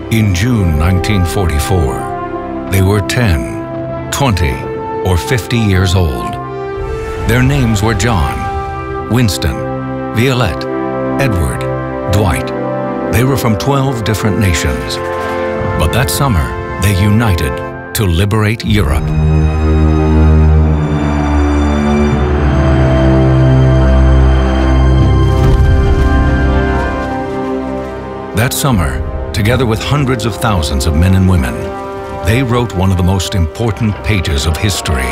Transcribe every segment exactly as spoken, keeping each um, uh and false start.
In June nineteen forty-four, they were ten, twenty, or fifty years old. Their names were John, Winston, Violette, Edward, Dwight. They were from twelve different nations. But that summer, they united to liberate Europe. That summer, together with hundreds of thousands of men and women, they wrote one of the most important pages of history.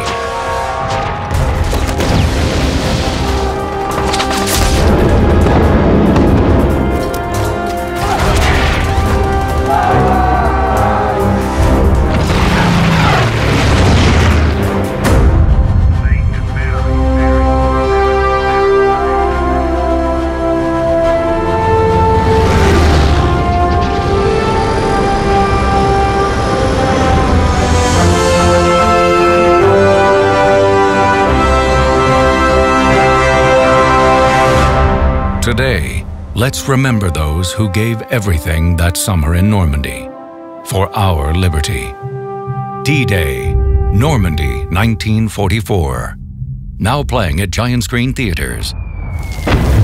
Today, let's remember those who gave everything that summer in Normandy for our liberty. D-Day, Normandy, nineteen forty-four. Now playing at giant screen theaters.